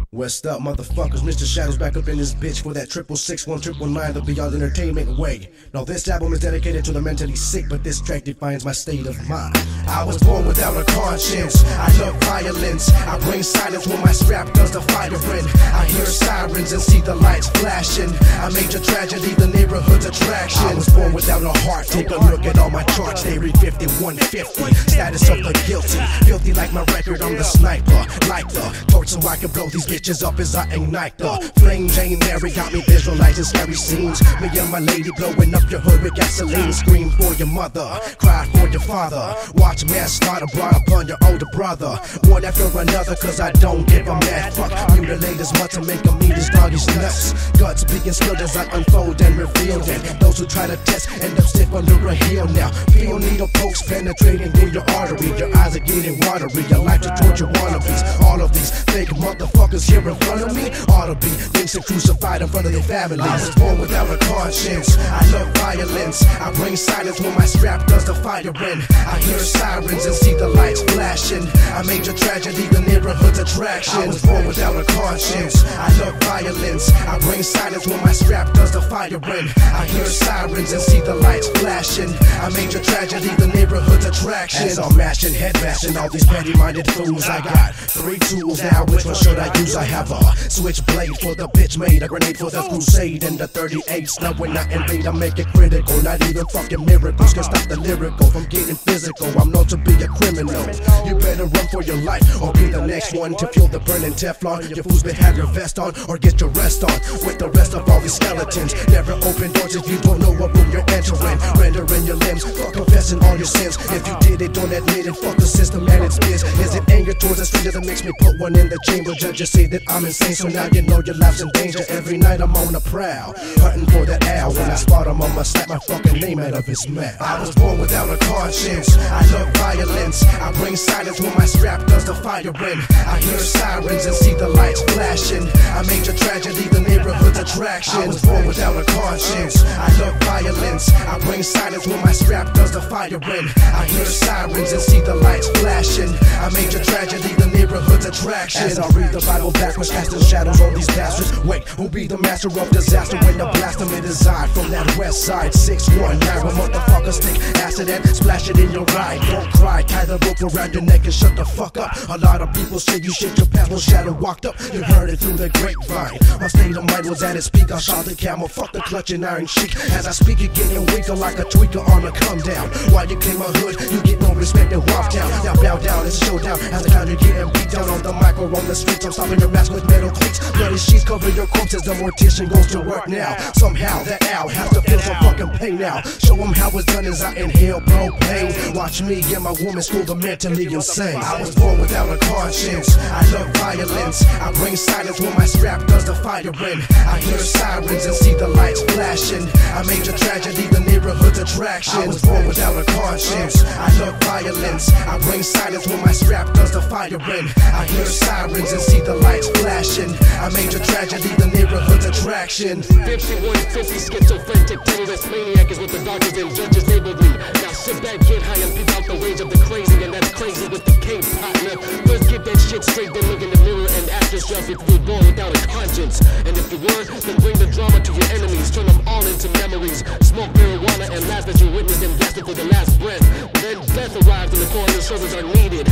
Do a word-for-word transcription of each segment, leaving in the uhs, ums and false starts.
West up, motherfuckers, Mister Shadows back up in this bitch for that triple six one triple nine the Beyond Entertainment way. Now this album is dedicated to the mentally sick, but this track defines my state of mind. I was born without a conscience, I love violence, I bring silence when my strap does the fighting. I hear sirens and see the lights flashing, I made a tragedy the neighborhood's attraction. I was born without a heart, take a look at all my charts, they read fifty-one fifty, status of the guilty, filthy like my record, I'm the sniper, like the torch so I can blow these bitches up as I ignite the flame. Jane Mary got me visualizing scary scenes, me and my lady blowing up your hood with gasoline. Scream for your mother, cry for your father, watch mass slaughter brought upon your older brother, one after another cause I don't give a mad fuck. Mutilate as much to make them eat his doggy's nuts, guts being spilled as I unfold and reveal that those who try to test end up stiff under a heel. Now feel needle pokes penetrating in your artery, your eyes are getting watery, your life to torture wannabes. All of these fake motherfuckers here in front of me ought to be things and crucified in front of their families. I was born without a conscience, I love violence, I bring silence when my strap does the firing. I hear sirens and see the lights flashing, I made a tragedy the neighborhood's attraction. I was born without a conscience, I love violence, I bring silence when my strap does the firing. I hear sirens and see the lights flashing, I made a tragedy the neighborhood's attraction. As I'm mashing, head bashing all these petty-minded fools, I got three tools now, which one should I use? I have a switchblade for the bitch made, a grenade for the crusade, and the thirty-eights. Now when I invade I make it critical, not even fucking miracles can stop the lyrical from getting physical. I'm known to be a criminal, you better run for your life or be the next one to feel the burning Teflon. Your fools better have your vest on or get your rest on with the rest of all these skeletons. Never open doors if you don't know what room you're entering, rendering your limbs, fuck confessing all your sins. If you did it, don't admit it, fuck the system and its biz. Is it anger towards a stranger that makes me put one in the chamber? Judges say that I'm insane, so now you know your life's in danger. Every night I'm on the prowl, hunting for that owl. When I spot him, I'ma slap my fucking name out of his mouth. I was born without a conscience, I love violence, I bring silence when my strap does the firing. I hear sirens and see the lights flashing, I made a tragedy the neighborhood's attraction. I was born without a conscience, I love violence, I bring silence when my strap does the firing. I hear sirens and see the lights flashing, I made a tragedy the neighborhood's attraction. As I read the Bible backwards, casting shadows on these bastards. Wait, who'll be the master of disaster when the blast them in his eye from that west side? Six one nine, where motherfuckers take acid and splash it in your ride. Don't cry, tie the rope around your neck and shut the fuck up. A lot of people say you shit your past when Shadow walked up. You heard it through the grapevine, my state of mind was at its peak. I shot the camel, fuck the clutching iron cheek. As I speak it getting weaker like a tweaker on a come down. While you claim a hood, you get no respect and walk down. Now bow down, it's a showdown as the kind you're getting beat down on the mic or on the streets. I'm stopping your mask with metal cleats, bloody sheets cover your corpse as the mortician goes to work now. Somehow that owl has to feel some fucking pain now. Show him how it's done as I inhale propane. Watch me and my woman school the mentally insane. I was born without a conscience, I love violence, I bring silence when my strap does the firing. I hear sirens and see the lights flashing, I made a tragedy the neighborhood's attraction. I was born without a conscience, I love violence, I bring silence when my strap does the firing. I hear sirens and see the lights flashing, I made a tragedy the neighborhood's attraction. fifty-one fifty schizophrenic terrorist maniac is what the doctors and judges labeled me. Now sit back, get high and peep out the rage of the crazy, and that's crazy with the K partner. First get that shit straight, then look in the mirror and ask yourself if you're born without a conscience. And if you weren't, then bring the drama to your enemies, turn them all into memories. Smoke marijuana and laugh as you witness them gasping for the last breath. Then death arrives and the coroner's services are needed.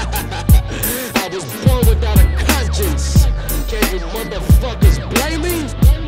I was born without a conscience. Can you motherfuckers blame me?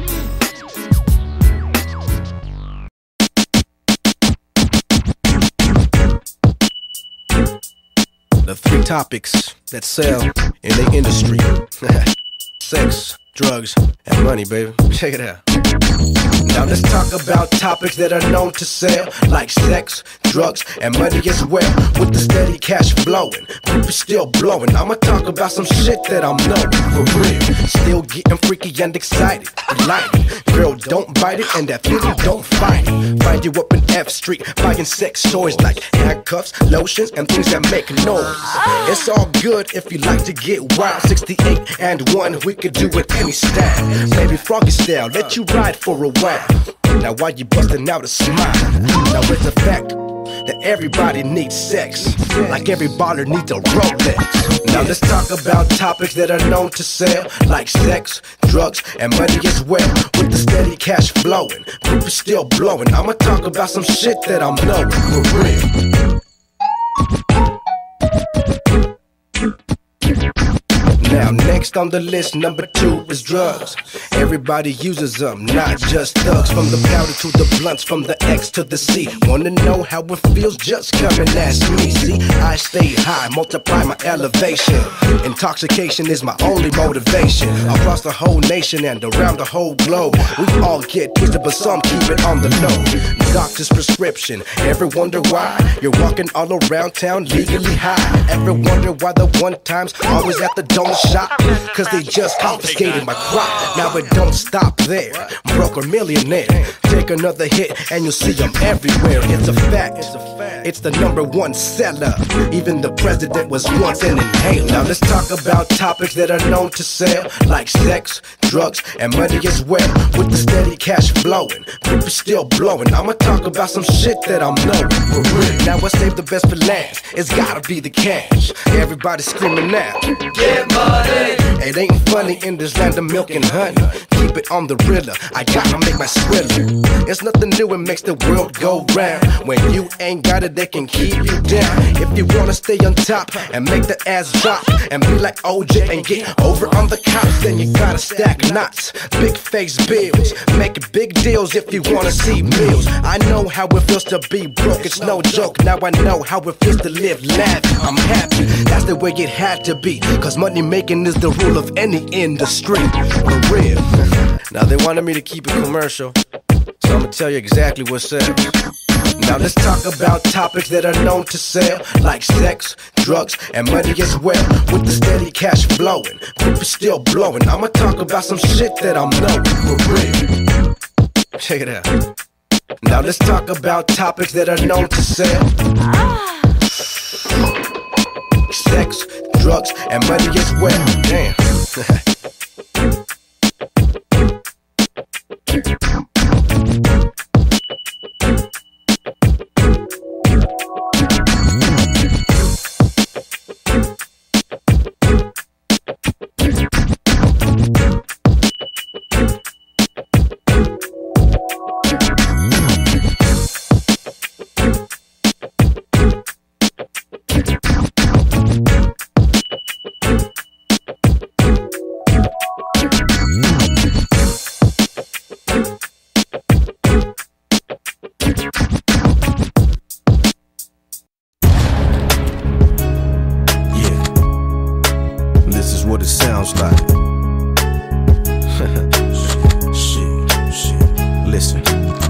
The three topics that sell in the industry: sex, drugs, and money, baby. Check it out. Now let's talk about topics that are known to sell, like sex, drugs, and money as well. With the steady cash flowing, people still blowing. I'ma talk about some shit that I'm knowing for real. Still getting freaky and excited, delighted. Girl, don't bite it, and that feeling don't fight it. Find you up in F Street, buying sex toys like handcuffs, lotions, and things that make noise. It's all good if you like to get wild. Sixty-eight and one, we could do it any style. Maybe Froggy style, let you ride for a while. Now why you busting out a smile? Now it's a fact that everybody needs sex, like every baller needs a Rolex. Now let's talk about topics that are known to sell, like sex, drugs, and money as well. With the steady cash flowing, proof is still blowing. I'ma talk about some shit that I'm knowing for real. Now next on the list, number two is drugs. Everybody uses them, not just thugs. From the powder to the blunts, from the X to the C. Wanna know how it feels? Just come and ask me. See, I stay high, multiply my elevation. Intoxication is my only motivation. Across the whole nation and around the whole globe, we all get twisted, but some keep it on the low. Doctor's prescription, ever wonder why you're walking all around town legally high? Ever wonder why the one times always at the donut shop? Cause they just confiscated my crop. Now it don't stop there. Broke or millionaire, take another hit and you'll see them everywhere. It's a fact, it's the number one seller. Even the president was once an inhaler. Now let's talk about topics that are known to sell, like sex, drugs, and money as well. With the steady cash flowing, proof is still blowing. I'ma talk about some shit that I'm knowing for real. Now I save the best for last, it's gotta be the cash. Everybody screaming now, get money. It ain't funny in this land of milk and honey. Keep it on the realer, I gotta make my skrilla. It's nothing new, it makes the world go round. When you ain't got it, they can keep you down. If you wanna stay on top and make the ass drop and be like O J and get over on the cops, then you gotta stack knots, big face bills, make big deals if you wanna see meals. I know how it feels to be broke, it's no joke. Now I know how it feels to live lavish. I'm happy, that's the way it had to be, cause money making is the rule of any industry, for real. Now they wanted me to keep it commercial, so I'ma tell you exactly what's up. Now let's talk about topics that are known to sell, like sex, drugs, and money as well. With the steady cash flowing, proof is still blowing. I'ma talk about some shit that I'm knowing for real. Check it out. Now let's talk about topics that are known to sell. Sex, drugs, and money as well. Damn. What it sounds like. Shit, shit. Listen.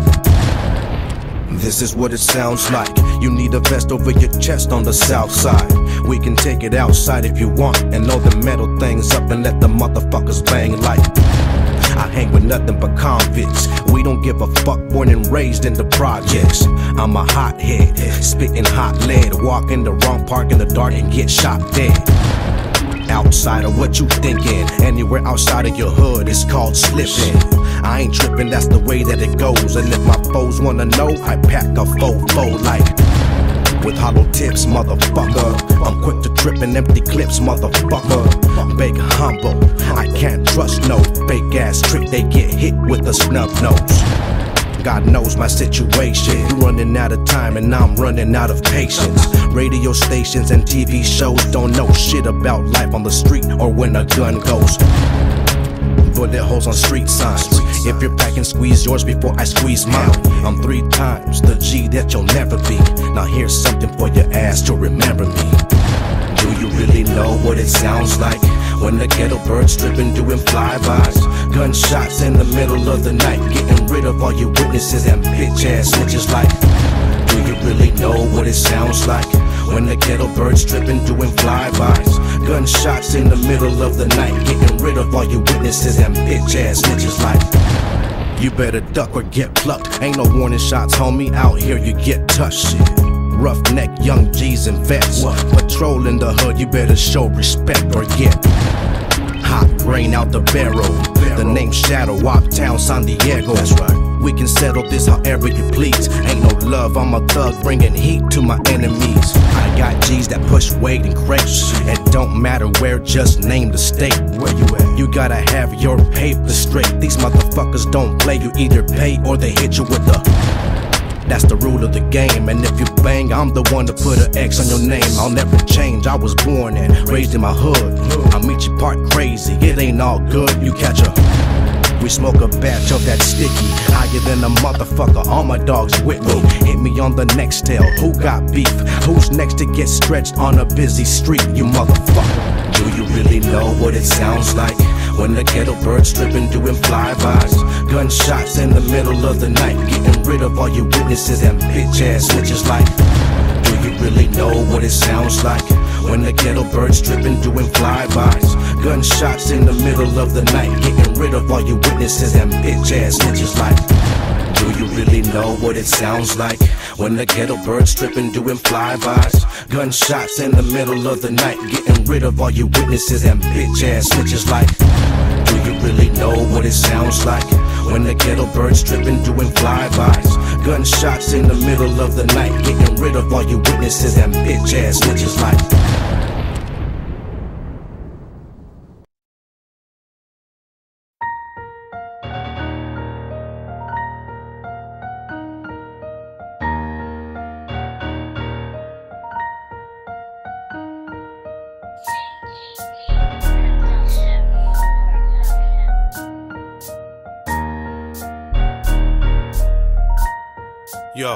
This is what it sounds like. You need a vest over your chest on the south side. We can take it outside if you want, and load the metal things up and let the motherfuckers bang like. I hang with nothing but convicts. We don't give a fuck, born and raised in the projects. I'm a hothead, spitting hot lead. Walk in the wrong park in the dark and get shot dead. Outside of what you thinking, anywhere outside of your hood, it's called slipping. I ain't tripping, that's the way that it goes. And if my foes wanna know, I pack a fofo like with hollow tips, motherfucker. I'm quick to trip and empty clips, motherfucker. Big humble, I can't trust no fake ass trick. They get hit with a snub nose. God knows my situation. You running out of time and I'm running out of patience. Radio stations and T V shows don't know shit about life on the street or when a gun goes. Bullet holes on street signs. If you're packing, squeeze yours before I squeeze mine. I'm three times the G that you'll never be. Now here's something for your ass to remember me. Do you really know what it sounds like when the ghetto birds stripping, doing flybys? Gunshots in the middle of the night, getting rid of all your witnesses and bitch ass snitches like. Do you really know what it sounds like when the ghetto birds stripping, doing flybys? Gunshots in the middle of the night, getting rid of all your witnesses and bitch ass snitches like. You better duck or get plucked. Ain't no warning shots, homie. Out here you get touched. Shit. Roughneck, young G's and vets. Patrolling the hood, you better show respect or get hot grain out the barrel. The name Shadow, Uptown San Diego. That's right. We can settle this however you please. Ain't no love, I'm a thug bringing heat to my enemies. I got G's that push weight and crates. It don't matter where, just name the state. Where you at? You gotta have your paper straight. These motherfuckers don't play, you either pay or they hit you with the. That's the rule of the game, and if you bang, I'm the one to put an X on your name. I'll never change, I was born and raised in my hood. I'll meet you part crazy, it ain't all good. You catch a, we smoke a batch of that sticky, higher than a motherfucker, all my dogs with me. Hit me on the next tail, who got beef? Who's next to get stretched on a busy street, you motherfucker? Do you really know what it sounds like when the kettle bird's tripping, doing flybys? Gunshots in the middle of the night, getting rid of all your witnesses and bitch ass snitches like. Do you really know what it sounds like when the kettle bird's tripping, doing flybys? Gunshots in the middle of the night, getting rid of all your witnesses and bitch ass snitches like. Do you really know what it sounds like when the kettle bird's tripping, doing flybys? Gunshots in the middle of the night, getting rid of all your witnesses and bitch ass snitches like. Do you really know what it sounds like when the kettle bird's tripping, doing flybys? Gunshots in the middle of the night, getting rid of all your witnesses and bitch ass snitches like. Yo,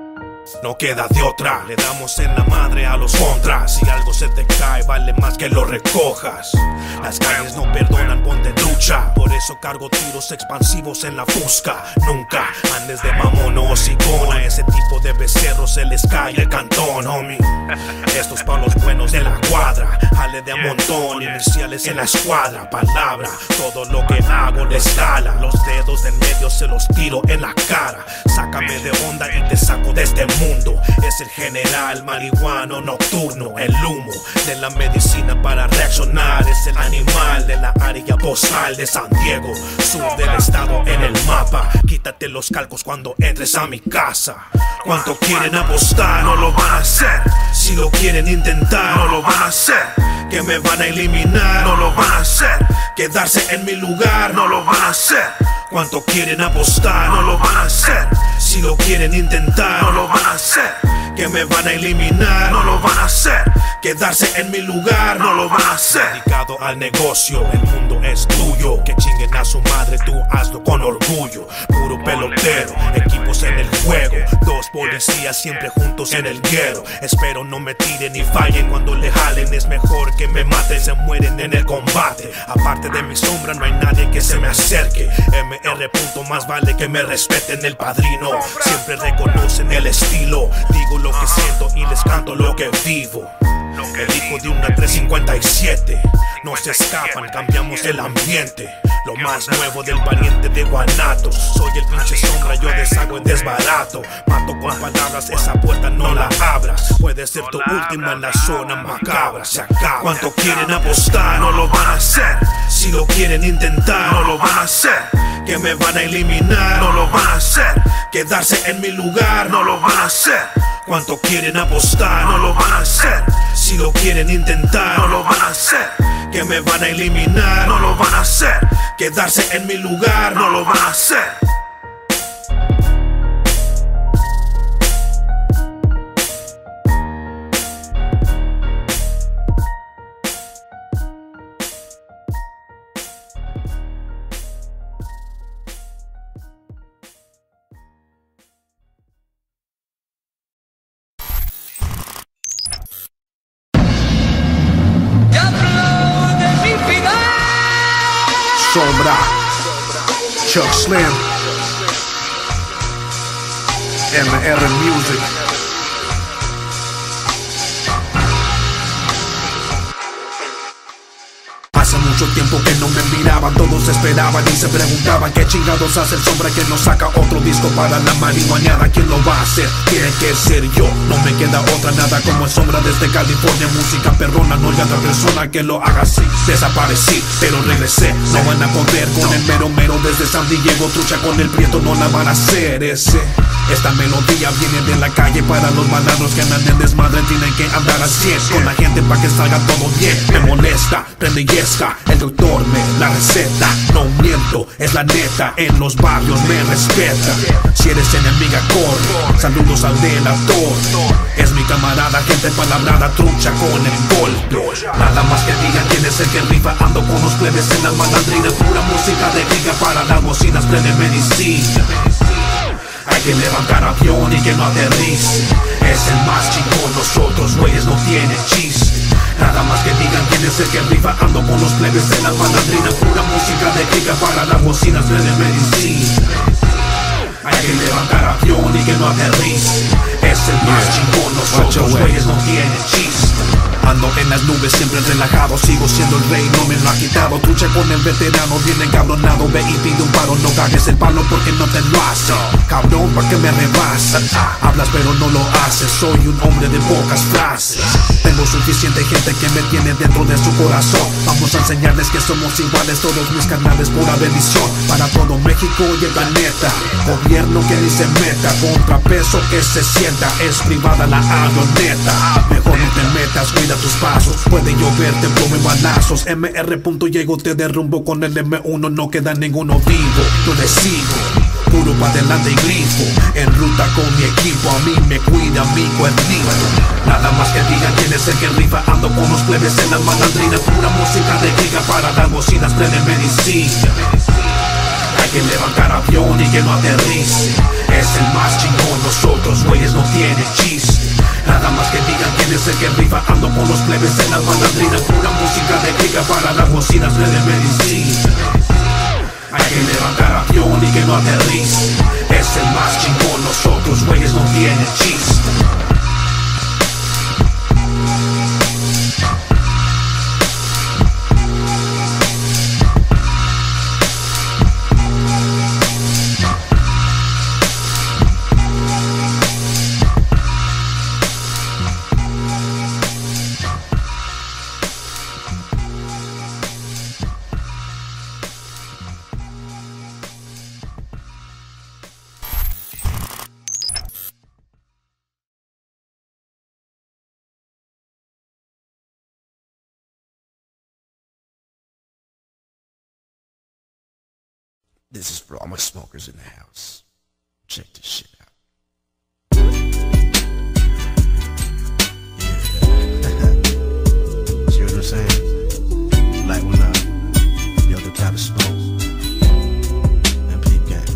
no queda de otra, le damos en la madre a los contras. Si algo se te cae, vale más que lo recojas. Las calles no perdonan, ponte ducha. Por eso cargo tiros expansivos en la fusca. Nunca andes de mamón o hocicón. A ese tipo de becerros se les cae el cantón, homie. Estos pa' los buenos de la cuadra. Jale de a montón, iniciales en la escuadra. Palabra, todo lo que hago les cala. Los dedos del medio se los tiro en la cara. Sácame de onda y te saco de este mundo. Es el general marihuano nocturno. El humo de la medicina para reaccionar. Es el animal de la área postal de San Diego, sur del estado en el mapa. Quítate los calcos cuando entres a mi casa. ¿Cuánto quieren apostar? No lo van a hacer. Si lo quieren intentar, no lo van a hacer. Que me van a eliminar, no lo van a hacer. Quedarse en mi lugar, no lo van a hacer. ¿Cuánto quieren apostar? No lo van a hacer. Si lo quieren intentar, no lo van a hacer. Que me van a eliminar, no lo van a hacer. Quedarse en mi lugar, no lo van a hacer. Dedicado al negocio, el mundo es tuyo. Que chinguen a su madre, tú hazlo con orgullo. Puro pelotero, equipos en el juego. Dos policías siempre juntos en el guero. Espero no me tiren ni fallen cuando le jalen. Es mejor que me maten, se mueren en el combate. Aparte de mi sombra no hay nadie que se me acerque. M R punto más vale que me respeten, el padrino. Siempre reconocen el estilo. Digo lo que siento y les canto lo que vivo. El hijo de una tres cincuenta y siete. No se escapan, cambiamos el ambiente. Lo más nuevo del pariente de Guanatos. Soy el pinche sombra, yo deshago en desbarato. Mato con palabras, esa puerta no la abras. Puede ser tu última en la zona macabra. Se acaba. ¿Cuánto quieren apostar? No lo van a hacer. Si lo quieren intentar, no lo van a hacer. Que me van a eliminar, no lo van a hacer. Quedarse en mi lugar, no lo van a hacer. ¿Cuánto quieren apostar? No lo van a hacer. Si lo quieren intentar, no lo van a hacer. Que me van a eliminar, no lo van a hacer. Quedarse en mi lugar, no lo van a hacer. Sombra, Chuck Slim, M R Music. Hace mucho mucho tiempo que no me miraban. Todos esperaban y se preguntaban qué chingados hace el Sombra que no saca otro disco para la marihuaneada. ¿Quién lo va a hacer? Tiene que ser yo. No me queda otra nada como el Sombra desde California. Música perrona, no hay otra persona que lo haga así. Desaparecí, pero regresé. No van a poder con el mero mero desde San Diego. Trucha con el Prieto, no la van a hacer ese. Esta melodía viene de la calle para los malandros que andan en desmadre. Tienen que andar al cien con la gente pa' que salga todo bien. Me molesta, prende y esca, el doctor me la receta. No miento, es la neta, en los barrios me respeta. Si eres enemiga, corre, saludos al delator. Es mi camarada, gente palabrada, trucha con el golpe. Nada más que digan quién es el que rifa. Ando con los plebes en la malandrina. Pura música de giga para las bocinas, plebe medicina. Hay que levantar avión y que no aterrice. Es el más chingón, los otros güeyes no tienen chiste. Nada más que digan quién es el que rifa. Ando con los plebes en la malandrina. Pura música de giga para las bocinas, plebe medicina. Hay que levantar avión y que no aterrice. Es el más chingón, los otros güeyes no tienen chiste. Ando en las nubes siempre relajado. Sigo siendo el rey, no me lo ha quitado. Trucha con el veterano, bien encabronado. Ve y pide un paro, no cagues el palo porque no te lo hace. Cabrón, pa' que me rebasas. Hablas pero no lo haces, soy un hombre de pocas frases. Tengo suficiente gente que me tiene dentro de su corazón. Vamos a enseñarles que somos iguales, todos mis canales, pura bendición para todo México y el planeta. Gobierno que ni se meta, contrapeso que se sienta. Es privada la avioneta, mejor no te metas, cuida tus pasos. Puede llover, te plomo en balazos. M R punto llego, te derrumbo con el M uno. No queda ninguno vivo, yo le sigo puro pa' adelante y grifo. En ruta con mi equipo, a mí me cuida mi cuernito. Nada más que digan quién es el que rifa. Ando con los plebes en la malandrina. Pura música de giga para las bocinas, plebe medicina. Hay que levantar avión y que no aterrice. Es el más chingón, los otros güeyes no tienen chiste. Nada más que digan quién es el que rifa. Ando con los plebes en la malandrina. Pura música de giga para las bocinas, plebe medicina. Hay que levantar avión y que no aterrice. Es el más chingón, los otros güeyes no tienen chiste. This is for all my smokers in the house. Check this shit out. Yeah. See what I'm saying? Like when I be on the type of smoke and peep game.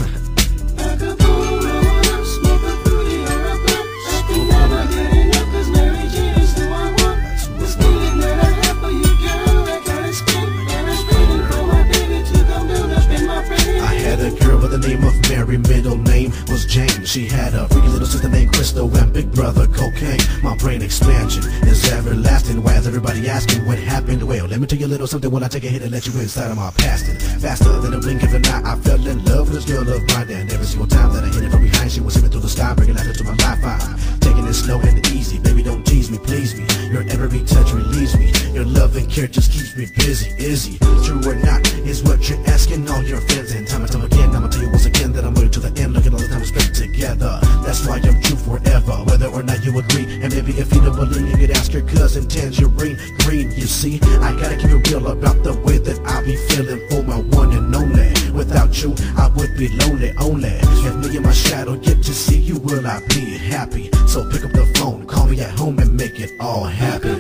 The name of Mary, middle name was Jane. She had a freaky little sister named Crystal and big brother cocaine. My brain expansion is everlasting. Why is everybody asking what happened? Well, let me tell you a little something when I take a hit and let you inside of my past. And faster than a blink of an eye, I fell in love with this girl of mine. And every single time that I hit it from behind, she was swimming through the sky, bringing laughter to my life. I'm taking it slow and easy. Baby, don't tease me, please me. Your every touch relieves me. Your love and care just keeps me busy. Is he true or not? Is what you're asking all your friends. And time and time again, I'ma tell you once again that I'm loyal to the end. Look at all the time we spent together. That's why I'm true forever, whether or not you agree. And maybe if you don't believe, you could ask your cousin Tangerine Green. You see, I gotta keep it real about the way that I be feeling for my one and only. Without you, I would be lonely only. If me and my shadow get to see you, will I be happy? So pick up the phone, call me at home and make it all happen.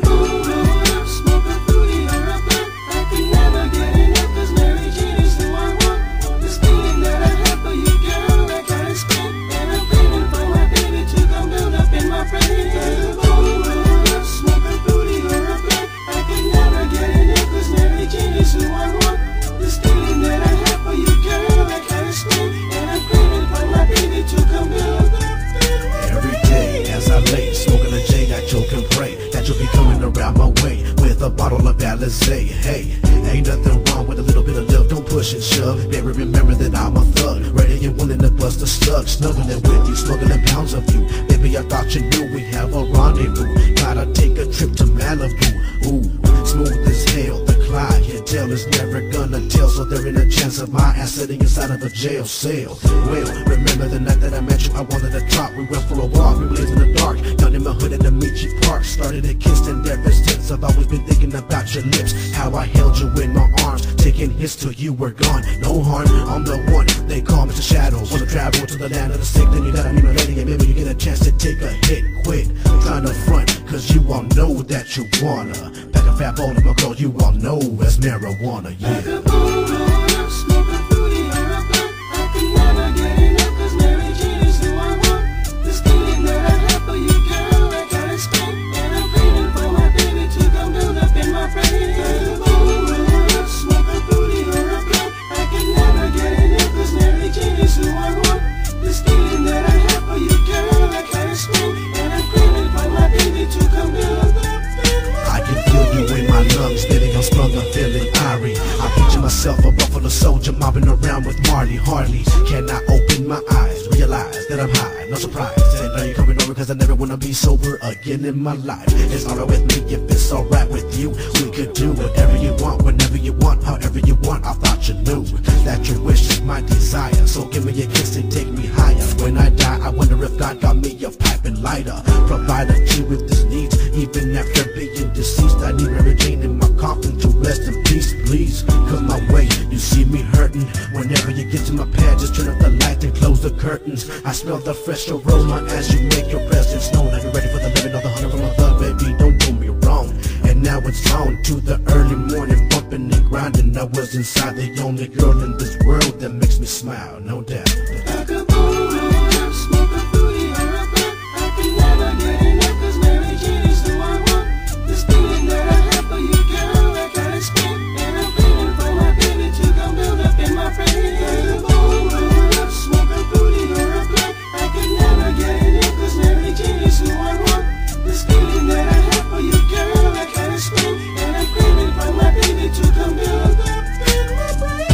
a bottle of Alizé. Hey, ain't nothing wrong with a little bit of love, don't push and shove. Baby, remember that I'm a thug, ready and willing to bust a slug. Snuggling with you, smuggling pounds of you. Baby, I thought you knew we have a rendezvous. Gotta take a trip to Malibu. Ooh, smooth as hell, the clientele is never gonna tell, so there ain't a chance of my ass sitting inside of a jail cell. Well, remember the night that I met you, I wanted to talk. We went for a walk, we blazed in the dark, down in my hood at the Michi Park. Started a kiss and ever since I've always been thinking about your lips, how I held you in my arms, taking hits till you were gone. No harm, I'm the one they call Mister Shadows. Wanna travel to the land of the sick, then you gotta meet my lady, and maybe you get a chance to take a hit. Quit trying to front, cause you all know that you wanna pack a fat bowl of my girl, you all know as marijuana, yeah. Like a bowl, smoke a booty or a blunt. I can never get enough, cause Mary Jane is who I want. This feeling that I have for you, girl, I can't explain. And I'm craving for my baby to come build up in my brain. Like a bowl, smoke a booty or a blunt. I can never get enough, cause Mary Jane is who I want. This feeling that I have for you, girl, I can't explain. And I'm craving for my baby to come build up in my brain. I can feel you in my lungs, feeling unsprung, I'm feeling irie. I picture myself a Buffalo soldier mobbing around with Marty Harley. Can I open my eyes, realize that I'm high, no surprise. And are you coming over, cause I never wanna be sober again in my life. It's alright with me if it's alright with you. We could do whatever you want, whenever you want, however you want. I thought you knew that your wish is my desire, so give me a kiss and take me higher. When I die, I wonder if God got me a pipe and lighter. Provide a few with this needs, even after being deceased. I need Mary Jane in my coffin to rest in peace. Please come my way, you see me hurting. Whenever you get to my pad, just turn up the light and close the curtains. I smell the fresh aroma as you make your presence known. Are you ready for the living of the hunter from a thug, baby? Don't do me wrong. And now it's on to the early morning, bumping and grinding. I was inside the only girl in this world that makes me smile, no doubt. Like a bowl, smoke a booty or a blunt. I can never get enough, cause Mary Jane is who I want. This feeling that I have for you, girl, I can't explain. And I'm craving for my baby to come build up in my brain. Like a bowl, smoke a booty or a blunt. I can never get enough, cause Mary Jane is who I want. This feeling that I have for you, girl, I can't explain. And I'm craving for my baby to come build up in my brain.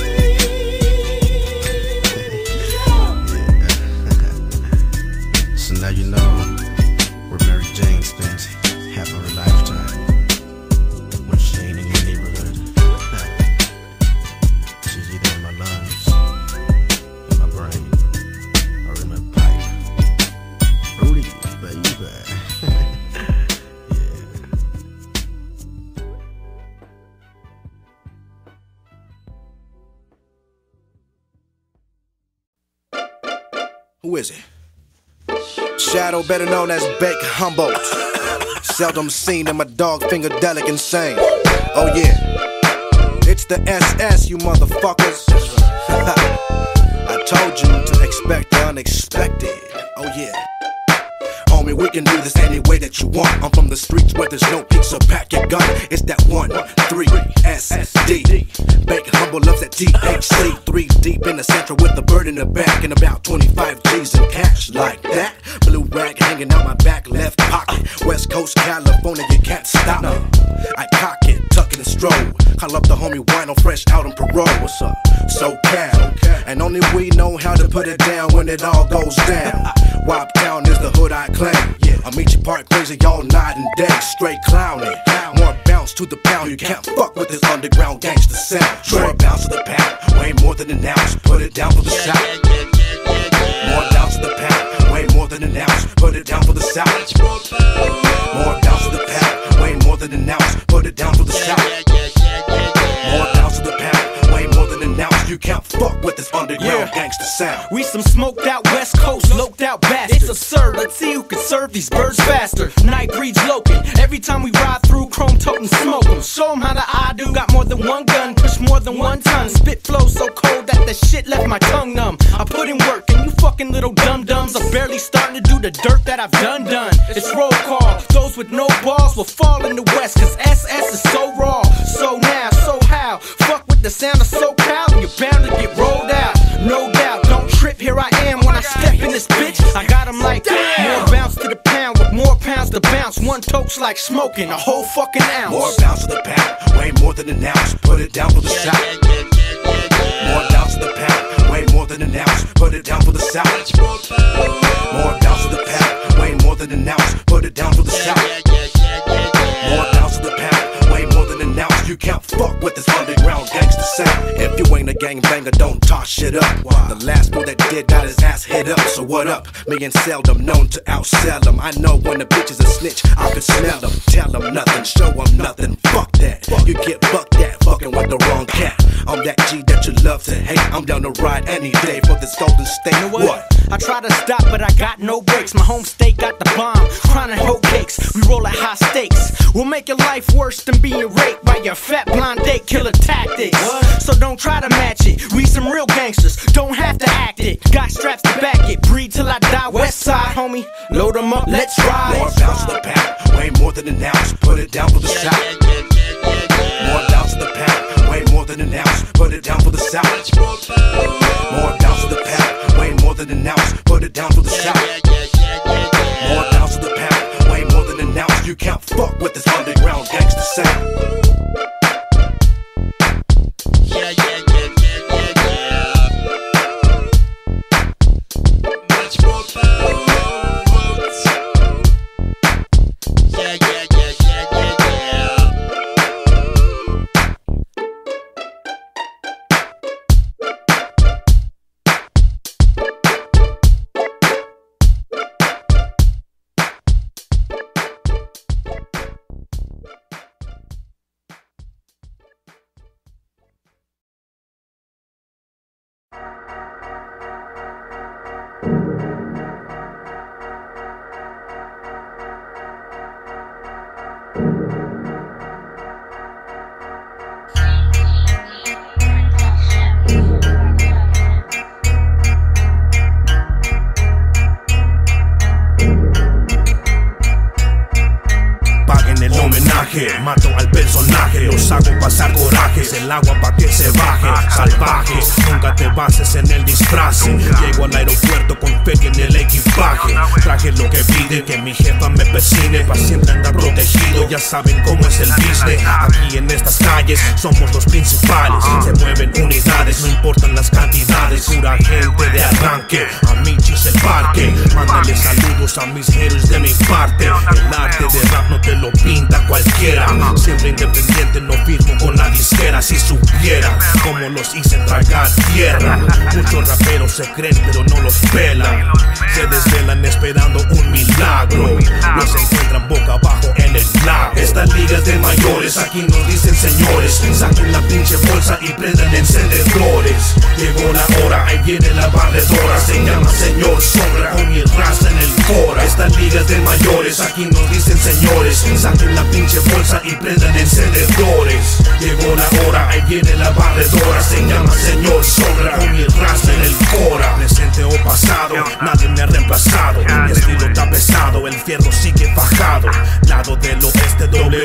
So now you know where Mary Jane spends half of her lifetime, when she ain't in your neighborhood. She's either in my lungs, in my brain, or in my pipe. Rudy, baby. Yeah. Who is it? Shadow, better known as Bake Humboldt. Seldom seen in my dog finger-delic insane. Oh yeah, it's the S S, you motherfuckers. I told you to expect the unexpected. Oh yeah. Homie, we can do this any way that you want. I'm from the streets where there's no peaks, so pack your gun. It's that one, three, S D. Bake Humble loves that T H C. Threes deep in the central with a bird in the back and about twenty-five G's in cash. Like that, blue rag hanging out my back left pocket. West Coast, California, you can't stop me. I cock it, tuck it and stroll. Call up the homie Wino, fresh out on parole. What's up? SoCal, and only we know how to put it down when it all goes down. Wop Town is the hood I claim. I meet you park crazy all night and day, straight clowning. More bounce to the pound, you can't fuck with this underground gangster sound. More bounce to the pound, way more than an ounce. Put it down for the south. More bounce to the pound, way more than an ounce. Put it down for the south. More bounce to the pound, way more than an ounce. Put it down for the south. More bounce to the pound, way more than an ounce. You can't fuck with this underground yeah. gangster sound. We some smoked out West Coast, loped out bastards. It's absurd, let's see who can serve these birds faster. Night breeds Loken, every time we ride through, chrome toting smoke em. Show them how the I do, got more than one gun, push more than one ton. Spit flow so cold that the shit left my tongue numb. I put in work and you fucking little dum-dums are barely starting to do the dirt that I've done done. It's roll call, those with no balls will fall in the West, cause S S is so raw. So now, so how, fuck with the sound of SoCal and you're bound to get rolled out. No doubt, don't trip, here I am when I step in this bitch. I got them like more bounce to the pound with more pounds to bounce. One tote smokes like smoking a whole fucking ounce. More bounce to the pound, way more than an ounce. Put it down for the south. More bounce to the pound, way more than an ounce. Put it down for the south. More bounce to the pound, way more than an ounce. Put it down for the south. More bounce to the pound, way more than an ounce. You can't fuck with this underground gangster sound. If you ain't a gangbanger, don't talk shit up. The last fool that did got his ass hit up. So what up? Me and seldom known to outsell them. I know when the bitch is a snitch, I can smell them. Tell them nothing, show them nothing. Fuck that. You get bucked that, fucking with the wrong cat. I'm that G that you love to hate. I'm down to ride any day for this golden state. You know what? what? I try to stop, but I got no brakes. My home state got the bomb, chronic hoe cakes. We roll at high stakes. We'll make your life worse than being raped by your fat blonde date killer tactics. What? So don't try to match it. We some real gangsters, don't have to act it. Got straps to back it. Breathe till I die. West side, homie. Load 'em up, let's ride. More bounce to the pound, way more than an ounce. Put it down for the south. More bounce to the pound, way more than an ounce. Put it down for the south. More bounce to the pound, way more than an ounce. Put it down for the south. More bounce to the pound, way more than an ounce. You can't fuck with this underground gangster sound. Yeah, yeah, yeah, yeah, yeah, yeah. Much more power. Yeah, yeah, yeah, yeah, yeah, yeah. Mato al personaje, los hago pasar corajes. El agua pa' que se baje, salvaje. Nunca te bases en el disfraz. Llego al aeropuerto con feria en el equipaje. Traje lo que pide, que mi jefa me persine. Pa' siempre andar protegido, ya saben cómo es el business. Aquí en estas calles somos los principales. Se mueven unidades, no importan las cantidades. Pura gente de arranque, a Michis el parque. Mándale saludos a mis héroes de mi parte. El arte de rap no te lo pinta cualquiera. Siempre independiente, no firmo con la disquera. Si supiera cómo los hice tragar tierra. Muchos raperos se creen pero no los pelan. Se desvelan esperando un milagro. Los encuentran boca abajo en el lago. Estas ligas de mayores, aquí nos dicen señores. Saquen la pinche bolsa y prendan encendedores. Llegó la hora, ahí viene la barredora. Se llama señor Sombra con mi raza en el cora. Estas ligas de mayores, aquí nos dicen señores. Saquen la pinche bolsa y prendan encendedores. Llegó la hora, ahí viene la barredora. Se llama señor Sombra con mi raza en el cora. Presente o pasado, nadie me ha reemplazado. Mi estilo está pesado, el fierro sigue fajado. Lado del oeste,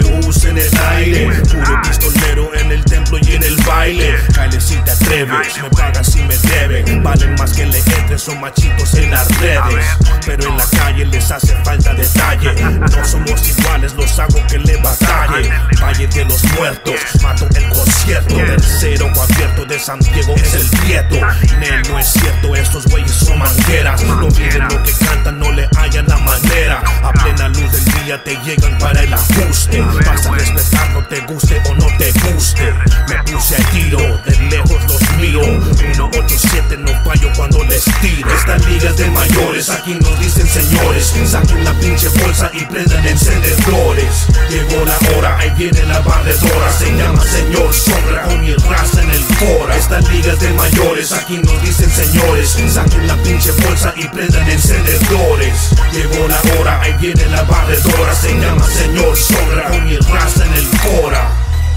W en el aire. Puro pistolero en el templo y en el baile. Cáele si te atreves, me pagan si me deben. Valen más que le entre, son machitos en las redes. Pero en la calle les hace falta detalle. No somos iguales, los hago que le batalle. Valle de los muertos, mato el concierto. Tercero abierto de San Diego es el Prieto. Nel, no es cierto, estos güeyes son mangueras. No viven lo que cantan, no le hallan la manera. A plena luz del día te llegan para el ajuste. Vas a respetar, no te guste o no te guste. Me puse a tiro, de lejos los miro. Uno ocho siete, no fallo cuando les tiro. Estas ligas de mayores, aquí nos dicen señores. Saquen la pinche bolsa y prendan encendedores. Llegó la hora, ahí viene la barredora. Se llama señor Sombra con mi raza en el cora. Estas ligas de mayores, aquí nos dicen señores. Saquen la pinche bolsa y prendan encendedores. Llegó la hora, ahí viene la barredora. Se llama señor Sombra con mi raza en el cora.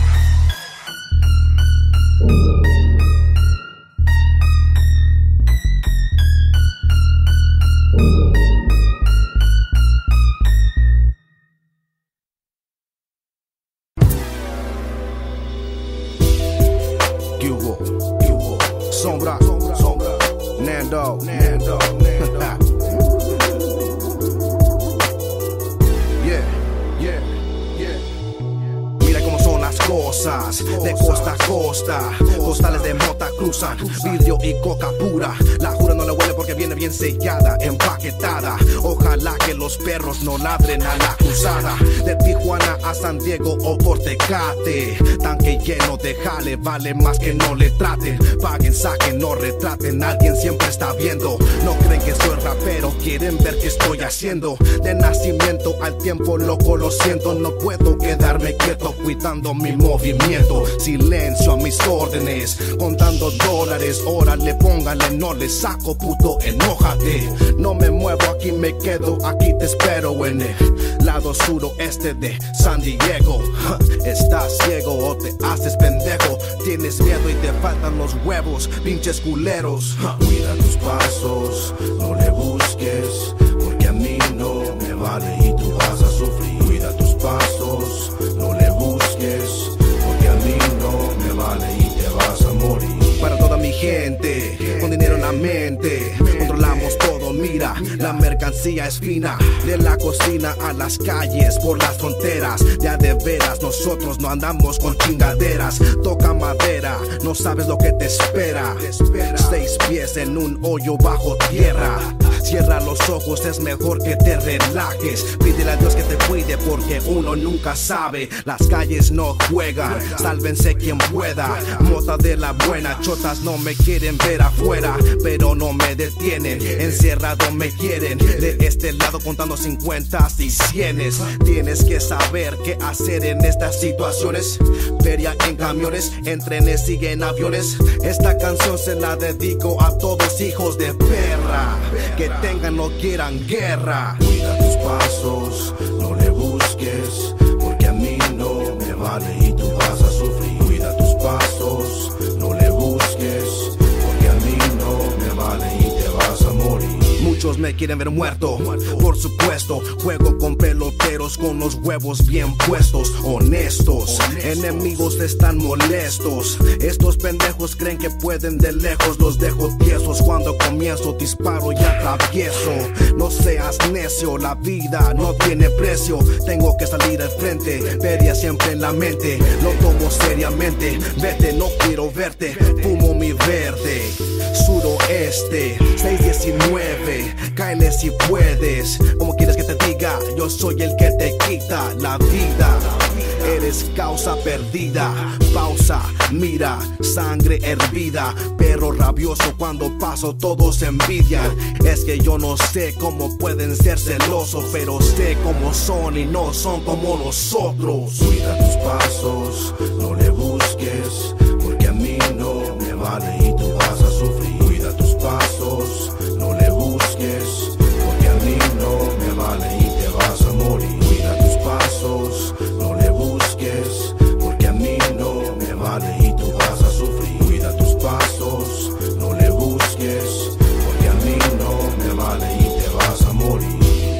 Hugo, Hugo, Sombra, Sombra, Nando, Nando, Nando. Yeah, yeah. cosas de costa a costa. Costales de mota cruzan, vidrio y coca pura. La jura no le huele porque viene bien sellada, empaquetada. Ojalá que los perros no ladren a la cruzada. De Tijuana a San Diego o por Tecate. Tanque lleno de jale, vale más que no le traten. Paguen, saquen, no retraten, alguien siempre está viendo. No creen que soy rapero, quieren ver qué estoy haciendo. De nacimiento al tiempo, loco, lo siento. No puedo quedarme quieto cuidando mi movimiento. Silencio a mis órdenes, contando dólares. Órale, póngale, no le saco, puto, enójate. No me muevo, aquí me quedo, aquí te espero en el lado suroeste de San Diego. Estás ciego o te haces pendejo. Tienes miedo y te faltan los huevos, pinches culeros. Cuida tus pasos, no le busques, porque a mí no me vale y tú vas a sufrir. Cuida tus pasos, no le busques, porque a mí no me vale y te vas a morir. Para toda mi gente, con dinero en la mente, controlamos todo, mira, la mercancía es fina. De la cocina a las calles, por las fronteras, ya de veras nosotros no andamos con chingaderas. Toca madera, no sabes lo que te espera. Seis pies en un hoyo bajo tierra. Cierra los ojos, es mejor que te relajes. Pídele a Dios que te cuide porque uno nunca sabe. Las calles no juegan, sálvense quien pueda. Mota de la buena, chotas no me quieren ver afuera, pero no me detienen, encerrado me quieren. De este lado contando cincuentas y cienes. Tienes que saber qué hacer en estas situaciones. Feria en camiones, en trenes, siguen aviones. Esta canción se la dedico a todos hijos de perra que tengan o quieran guerra. Cuida tus pasos, no le busques, porque a mí no me vale y tú vas a sufrir. Cuida tus pasos, no le busques, porque a mí no me vale y te vas a morir. Muchos me quieren ver muerto, por supuesto. Juego con peloteros con los huevos bien puestos, honestos. Enemigos están molestos. Estos pendejos creen que pueden de lejos. Los dejo tiesos cuando comienzo, disparo y atravieso. No seas necio, la vida no tiene precio. Tengo que salir al frente, feria siempre en la mente. Lo tomo seriamente, vete, no quiero verte. Fumo mi verde, suroeste, seis diecinueve. Cáele si puedes, como quieres que te diga. Yo soy el que te quita la vida. Eres causa perdida. Pausa, mira, sangre hervida. Perro rabioso cuando paso todos envidian. Es que yo no sé cómo pueden ser celosos, pero sé cómo son y no son como nosotros. Cuida tus pasos, no le busques, porque a mí no me vale y tú vas a sufrir. Cuida tus pasos, no le busques, porque a mí no me vale y te vas a morir. Cuida tus pasos, no le busques, porque a mí no me vale y tú vas a sufrir. Cuida tus pasos, no le busques, porque a mí no me vale y te vas a morir.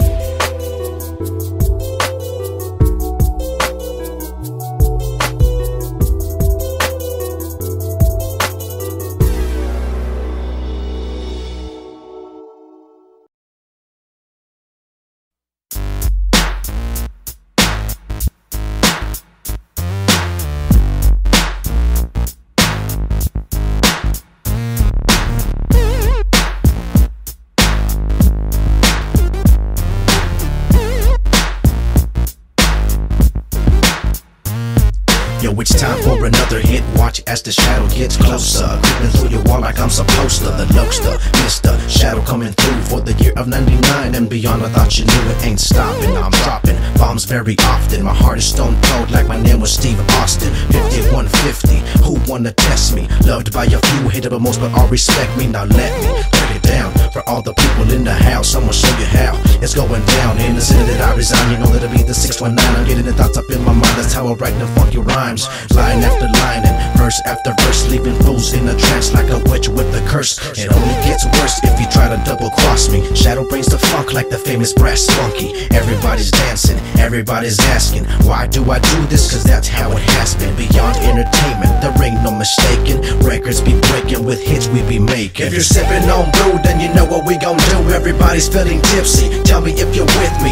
Yo, it's time for another hit. Watch as the shadow gets closer, creeping through your wall like I'm supposed to. The Lokester, Mister Shadow coming through for the year of ninety-nine and beyond. I thought you knew it ain't stopping. I'm dropping bombs very often. My heart is stone cold like my name was Steve Austin. fifty-one fifty, who wanna test me? Loved by a few, hated by most, but all respect me. Now let me turn it down for all the people in the house. I'ma show you how it's going down in the city that I reside. You know that it'll be the six one nine. I'm getting the thoughts up in my mind. That's how I write the funky rhymes, line after line and verse after verse, leaving fools in a trance like a witch with a curse. It only gets worse if you try to double cross me. Shadow brings the funk like the famous Brass Funky. Everybody's dancing, everybody's asking, why do I do this? Cause that's how it has been. Beyond entertainment, there ain't no mistaking. Records be breaking with hits we be making. If you're sipping on brew, then you know what we gon' do. Everybody's feeling tipsy, tell me if you're with me. Give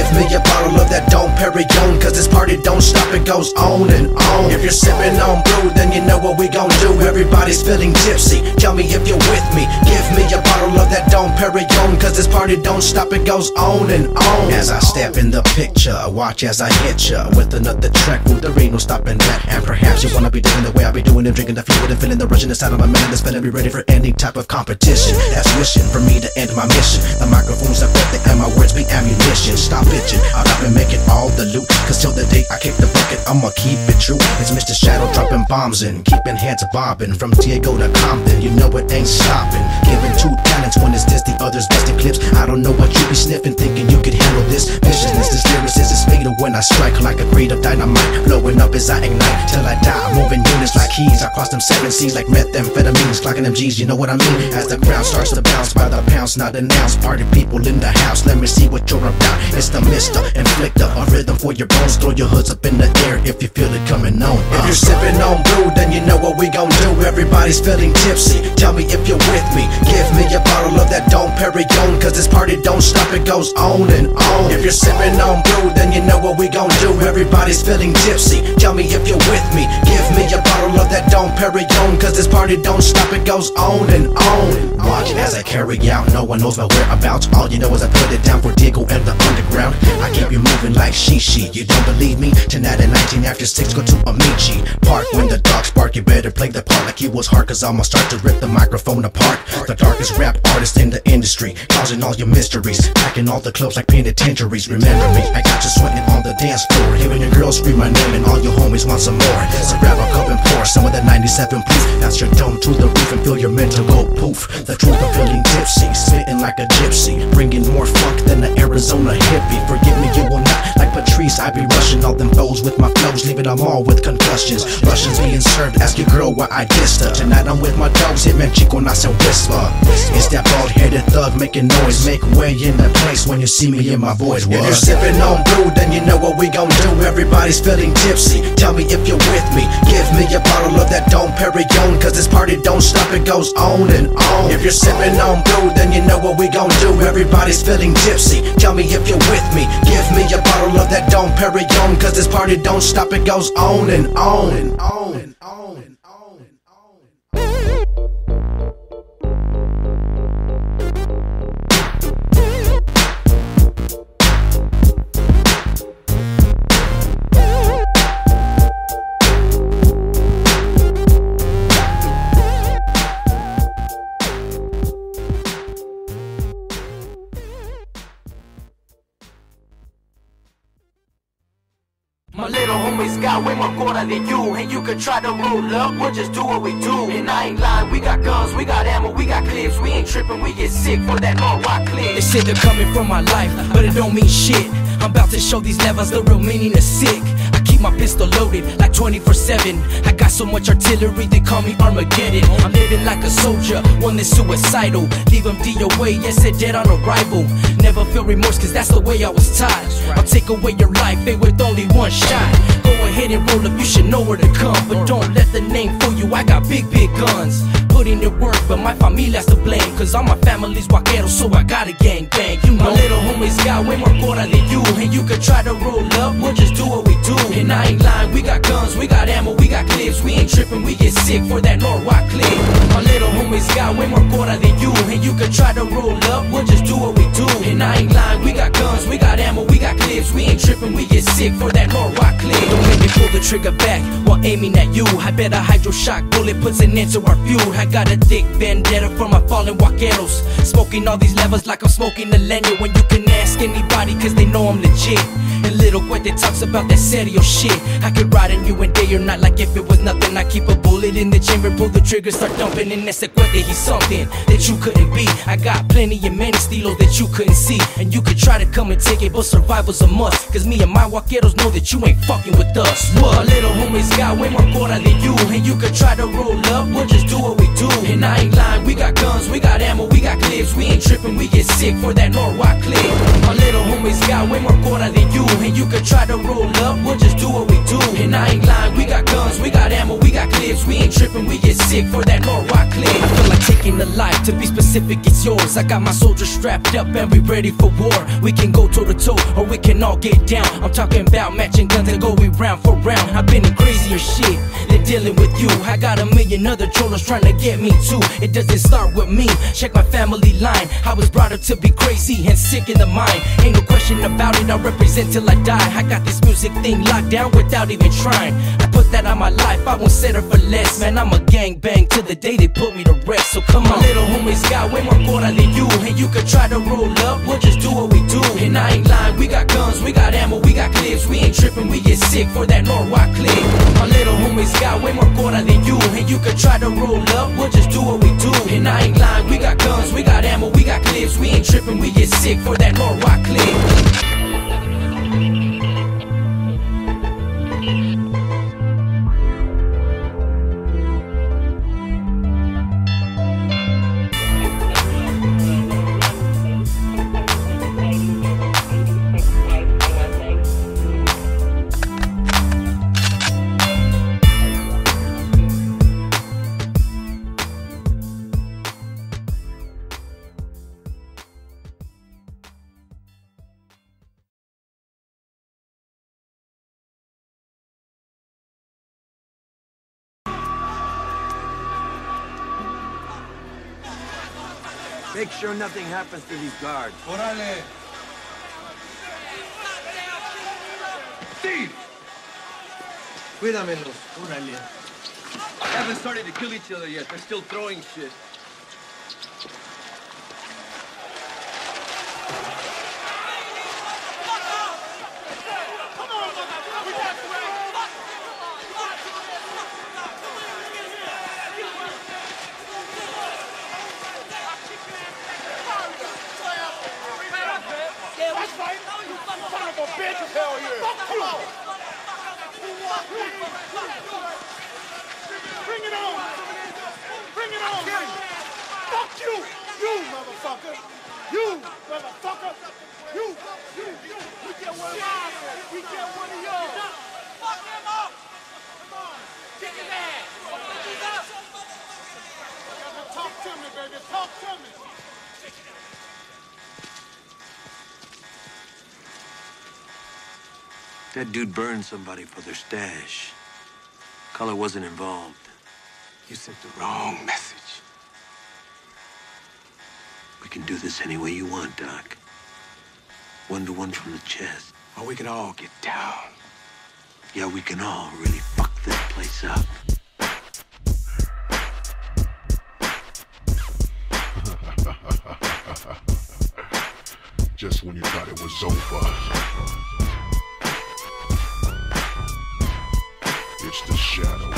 me a bottle of that Dom Perignon, cause this party don't stop, it goes on and on. If you're sipping on brew, then you know what we gon' do. Everybody's feeling tipsy, tell me if you're with me. Give me a bottle of that Dom Perignon, cause this party don't stop, it goes on and on. As I step in the picture, watch as I hit ya with another track, ooh, there ain't no stopping that. And perhaps you wanna be doing the way I be doing it, drinking the fluid and feeling the rush inside of my man. That's better be ready for any type of competition. That's wishing for me to end my mission. The microphone's up there and my words be ammunition. Stop bitching, I'll not be making all the loot, cause till the day I kick the bucket, I'ma keep it true. It's Mister Shadow dropping bombs and keeping heads bobbing. From Diego to Compton, you know it ain't stopping. Giving two talents, one is this, the other's busting clips. I don't know what you be sniffing, thinking you could handle this. Viciousness, this lyricist is fatal when I strike like a grade of dynamite. Blowing up as I ignite till I die. Moving units like keys, I cross them seven seas like methamphetamines. Clocking them G's, you know what I mean? As the crowd starts to bounce by the pounds, not announced. Party people in the house, let me see what you're about. It's the Mister Inflictor, a rhythm for your bones. Throw your hoods up in the air if you feel it coming on. uh. If you're sipping on brew, then you know what we gon' do. Everybody's feeling tipsy, tell me if you're with me. Give me a bottle of that Dom Perignon, cause this party don't stop, it goes on and on. If you're sipping on brew, then you know what we gon' do. Everybody's feeling tipsy, tell me if you're with me. Give me a bottle of that Dom Perignon, cause this party don't stop, it goes on and on. Watch as I carry out, no one knows my whereabouts. All you know is I put it down for Diego and the underground. I keep you moving like Shishi, you don't believe me? Tonight at nineteen after six, go to Amici Park. When the dogs bark, you better play the part like it was hard, cause I'ma start to rip the microphone apart. The darkest rap artist in the industry, causing all your mysteries, packing all the clubs like penitentiaries. Remember me, I got you sweating on the dance floor, hearing your girls scream my name and all your homies want some more. So grab a cup and pour some of that ninety-seven proof. That's your dome to the roof and feel your mental go poof. The truth of feeling tipsy, spitting like a gypsy, bringing more funk than the Arizona hippie. Forgive me, you will not like Patrice. I be rushing all them foes with my flows, leaving them all with concussions. Russians being served, ask your girl why I dissed her. Tonight I'm with my dogs, Hitman Chico, not some whisper. It's that bald-headed thug making noise, make way in the place when you see me and my boys. What? If you're sipping on brew, then you know what we gon' do. Everybody's feeling tipsy, tell me if you're with me. Give me a bottle of that Dom Perignon, cause this party don't stop, it goes on and on. If you're sipping on brew, then you know what we gon' do. Everybody's feeling tipsy, tell me if you're with me. Give me a bottle of that Dom Perignon, cause this party don't stop, it goes on and on and on and on and on and on. My little homies got way more quarter than you, and you can try to roll up, we'll just do what we do. And I ain't lying, we got guns, we got ammo, we got clips, we ain't tripping, we get sick for that Norwalk clip. They said they're coming from my life, but it don't mean shit. I'm about to show these levels the real meaning of sick. I keep my pistol loaded like twenty-four seven. I got so much artillery, they call me Armageddon. I'm living like a soldier, one that's suicidal. Leave them D O A, yes, they're dead on arrival. Never feel remorse, cause that's the way I was taught. I'll take away your life, they with only one shot. Go ahead and roll up, you should know where to come. But don't let the name fool you, I got big, big guns. Putting in work, but my familia's to blame, cause all my family's vaqueros, so I got a gang bang. You know, my little homies got way more quarter than you, and you can try to roll up, we'll just do what we do. And I ain't lying, we got guns, we got ammo, we got clips, we ain't tripping, we get sick for that Norwalk clip. My little homies got way more quarter than you, and you can try to roll up, we'll just do what we do. And I ain't lying, we got guns, we got ammo, we got clips, we ain't tripping, we get sick for that Norwalk clip. Don't make me pull the trigger back while aiming at you. I bet a hydro shock bullet puts an end to our feud. I got a thick vendetta for my fallen vaqueros, smoking all these levels like I'm smoking a leño. When you can ask anybody, cause they know I'm legit. And Little Cuete talks about that serio shit. I could ride on you in day or night like if it was nothing. I keep a bullet in the chamber, pull the trigger, start dumping. And ese Cuete, he's something that you couldn't be. I got plenty and many estilos that you couldn't see. And you could try to come and take it, but survival's a must, cause me and my vaqueros know that you ain't fucking with us. What? My little homies got way more quarter than you, and you could try to roll up, we'll just do what we do. And I ain't lying, we got guns, we got ammo, we got clips, we ain't tripping, we get sick for that Norwalk clip. My little homies got way more quarter than you, and you could try to roll up, we'll just do what we do. And I ain't lying, we got guns, we got ammo, we got got clips, we ain't tripping, we get sick for that Norwalk clip. I feel like taking a life, to be specific, it's yours. I got my soldiers strapped up and we ready for war. We can go toe to toe, or we can all get down. I'm talking about matching guns and going round for round. I've been in crazier shit than dealing with you. I got a million other trollers trying to get me too. It doesn't start with me, check my family line. I was brought up to be crazy and sick in the mind. Ain't no question about it, I'll represent till I die. I got this music thing locked down without even trying. I put that on my life, I won't settle for less. Man, I'm a gangbang till the day they put me to rest. So come on, little homies got way more quota than you. And you could try to roll up, we'll just do what we do. And I ain't lying, we got guns, we got ammo, we got clips. We ain't tripping, we get sick for that Norwalk clip. My little homies got way more quota than you. And you could try to roll up, we'll just do what we do. And I ain't lying, we got guns, we got ammo, we got clips. We ain't tripping, we get sick for that Norwalk clip. Make sure nothing happens to these guards. Orale. Steve! Cuídamelos. Orale. Haven't started to kill each other yet. They're still throwing shit. Bring it on! Bring it on! Fuck you! You motherfucker! You motherfucker! You! You! You! We get one of y'all! We get one of y'all! Fuck him up! Come on! Kick his ass! Talk to me, baby! Talk to me! That dude burned somebody for their stash. Color wasn't involved. You sent the wrong message. We can do this any way you want, Doc. One to one from the chest. Or we can all get down. Yeah, we can all really fuck that place up. Just when you thought it was over. It's the Shadow.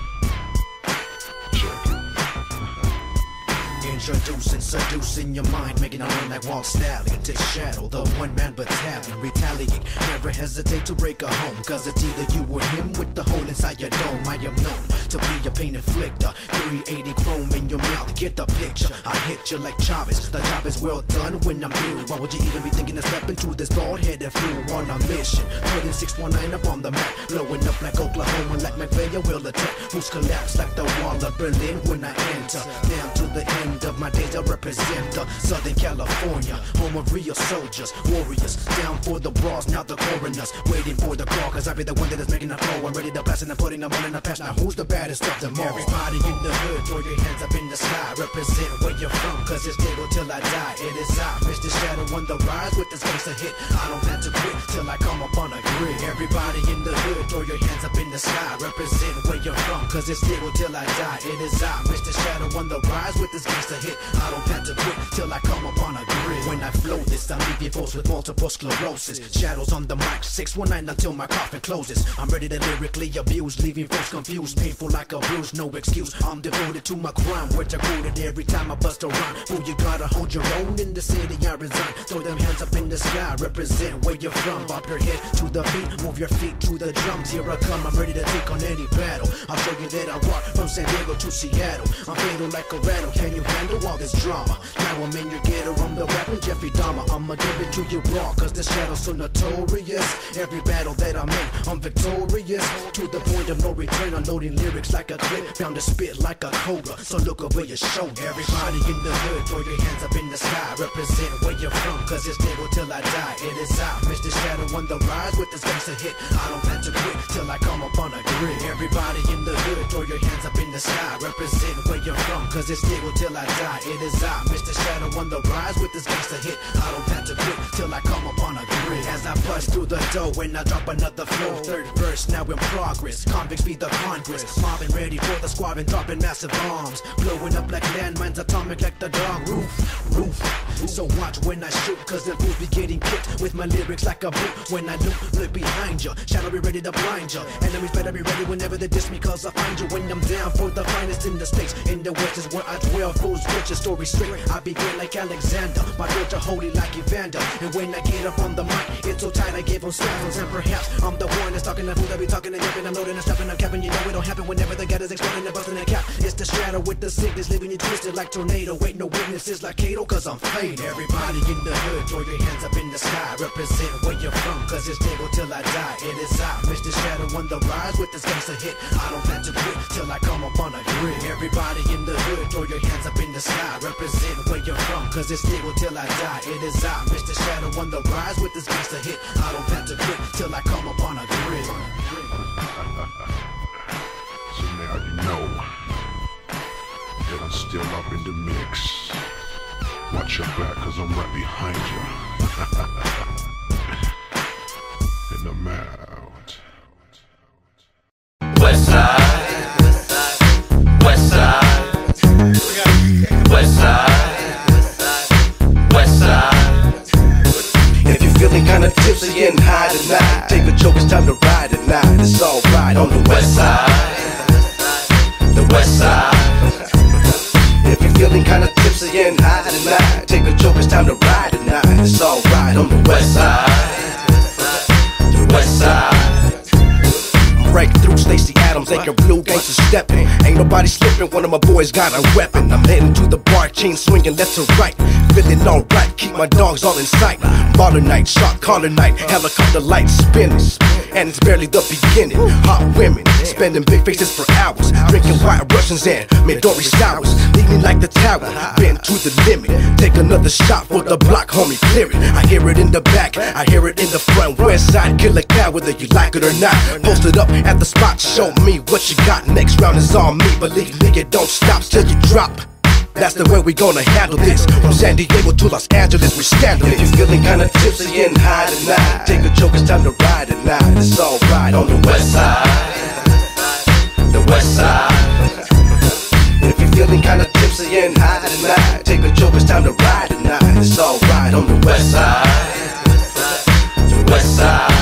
Check it. Introducing, seducing your mind, making a run like Walt Stallion. Take Shadow, the one-man battalion. Retaliate, never hesitate to break a home. Cause it's either you or him with the hole inside your dome. I am known to be a pain inflictor. three eighty chrome in your mouth, get the picture. I hit you like Chavez, the job is well done when I'm through. Why would you even be thinking of stepping to this bald-headed fool on a mission? Putting six one nine up on the map, blowing up like Oklahoma, like McVeigh will attack. Who's collapse like the wall of Berlin when I enter? Down to the end of my days, I represent the Southern California, home of real soldiers, warriors, down for the bras, now the coroners, waiting for the call, cause I be the one that is making a flow. I'm ready to blast and I'm putting them all in the past. Now who's the baddest of them all? Everybody in the hood, throw your hands up in the sky, represent where you're from, cause it's Diego till I die. It is I, Mister Shadow on the rise with this gangster hit. I don't have to quit till I come up on a grid. Everybody in the hood, throw your hands up in the sky, represent where you're from, cause it's Diego till I die. It is I, Mister Shadow on the rise with this gangster hit. I don't have to quit till I come up on a grid. When I flow this, I leave you folks with multiple sclerosis. Shadows on the mic, six one nine until my coffin closes. I'm ready to lyrically abuse, leaving folks confused, painful like a bruise, no excuse. I'm devoted to my crime, which I quoted it every time I bust a rhyme. Fool, you gotta hold your own in the city I resign. Throw them hands up in the sky, represent where you're from. Bop your head to the beat, move your feet to the drums. Here I come, I'm ready to take on any battle. I'll show you that I rock from San Diego to Seattle. I'm fatal like a rattle, can you handle all this drama? Now I'm in your ghetto, I'm the rapper Jeffrey Dahmer. I'ma give it to you raw, cause this shadow's so notorious. Every battle that I'm in, I'm victorious. To the point of no return, unloading lyrics like a clip. Bound to spit like a cobra, so look over your shoulder. Everybody in the hood, throw your hands up in the sky. Represent where you're from, cause it's Diego till I die. It is I, Mister Shadow on the rise with this gangster hit. I don't plan to quit till I come up on a grid. Everybody in the hood, throw your hands up in the sky. Represent where you're from, cause it's Diego till I die. It is I, Mister Shadow on the rise with this gangster hit. I don't plan to quit till I come up on a grid. As I bust through the door and I drop another flow. Third verse now in progress. Convicts be the Congress. Mobbing ready for the squad and dropping massive bombs. Blowing up like landmines, atomic like the dog roof. Roof. So watch when I shoot, cause the fools be getting kicked with my lyrics like a boot. When I look, look behind you. Shadow be ready to blind you. Enemies better be ready whenever they diss me, cause I find you. When I'm down for the finest in the states. In the west is where I dwell. Fools get your story straight. I begin like Alexander. My words are holy like Evander. And when I get up on the mic, it's so tight I give them spasms. And perhaps I'm the one that's talking to fool that be talking and yapping. I'm loading and stopping, I'm capping. You know it don't happen whenever the gat is exploding and busting that cap. It's the shadow with the sickness, leaving you twisted like tornado. Wait, no witnesses like Kato, cause I'm faded. Everybody in the hood, throw your hands up in the sky. Represent where you're from, cause it's Diego till I die. It is I, Mister Shadow on the rise with this gangster hit. I don't plan to quit till I come up on a grid. Everybody in the hood, throw your hands up in the sky. Represent where you're from, cause it's Diego till I die. It is I, Mister Shadow on the rise with this gangster hit. I don't plan to quit till I come up on a grid. So now you know that I'm still up in the mix. Watch your back, cause I'm right behind you. And I'm out. West side, west side, west side, west side. If you're feeling kinda tipsy and high tonight, take a joke, it's time to ride tonight. It's alright on the west side, the west side. If you're feeling kinda tipsy and high tonight, take a joke, it's time to ride tonight. It's alright on the west side, the west side. Break through Stacey Adams, Anchor Blue, gangsta stepping. Ain't nobody slipping, one of my boys got a weapon. I'm heading to the bar, chain swinging left to right. Feeling alright, keep my dogs all in sight. Baller night, shot caller night, helicopter lights spinning. And it's barely the beginning. Hot women, spending big faces for hours. Drinking white Russians and Midori sours. Leaning like the tower, been to the limit. Take another shot for the block, homie, clear it. I hear it in the back, I hear it in the front. West side, killer cow, whether you like it or not. Posted up at the spot, show me what you got. Next round is on me, believe me, it don't stop till you drop. That's the way we gonna handle this. From San Diego to Los Angeles, we scandalous. If you're feeling kinda tipsy and high tonight, take a joke, it's time to ride tonight. It's alright on the west side, the west side. If you're feeling kinda tipsy and high tonight, take a joke, it's time to ride tonight. It's alright on the west side, the west side.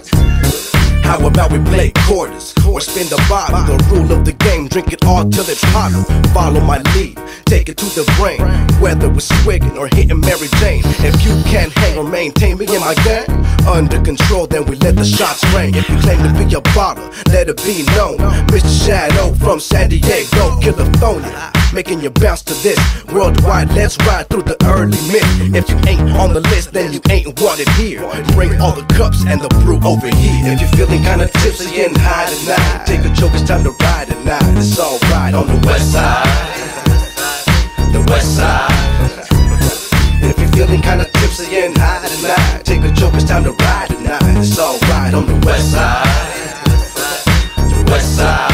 How about we play quarters or spin the bottle? The rule of the game, drink it all till it's hollow. Follow my lead, take it to the brain. Whether it's swigging or hitting Mary Jane. If you can't hang or maintain me in my gang under control, then we let the shots rain. If you claim to be a baller, let it be known. Mister Shadow from San Diego, killer phony, making you bounce to this. Worldwide, let's ride through the early mid. If you ain't on the list, then you ain't wanted here. Bring all the cups and the brew over here. If you're feeling kinda tipsy and high tonight, take a joke, it's time to ride tonight. It's alright on the west side, the west side. If you're feeling kinda tipsy and high tonight, take a joke, it's time to ride tonight. It's alright on the west side, the west side.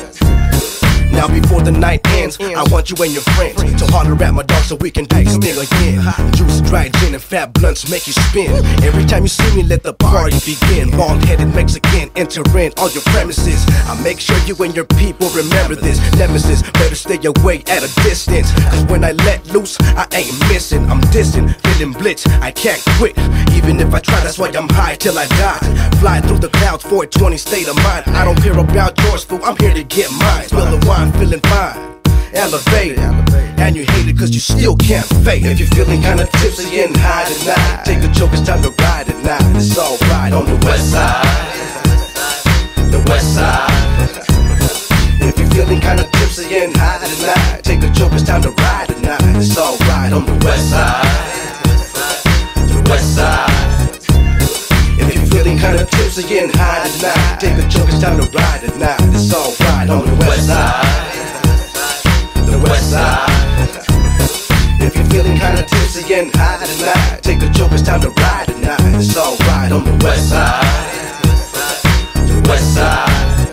Now before the night ends, I want you and your friends to holler at my dog so we can do this thing again. Juice, dry gin, and fat blunts make you spin. Every time you see me, let the party begin. Bald-headed Mexican, enter in all your premises. I make sure you and your people remember this. Nemesis, better stay away at a distance. Cause when I let loose, I ain't missing. I'm distant, feeling blitz, I can't quit. Even if I try, that's why I'm high till I die. Fly through the clouds, four twenty state of mind. I don't care about yours, fool, I'm here to get mine. Spill the wine, feeling fine, elevated. and you hate it cause you still can't fake it. If you're feeling kinda tipsy and high tonight, take a joke, it's time to ride at night. It's alright on the west side, the west side. If you're feeling kinda tipsy and high tonight, take a joke, it's time to ride at night. It's alright on the west side, the west side. If you're feeling kinda tipsy and high tonight, take a joke, it's time to ride at night. It's alright on the west side, the west side. If you're feeling kinda tipsy and high tonight, take a joke, it's time to ride at night. It's alright on the west side, the west side.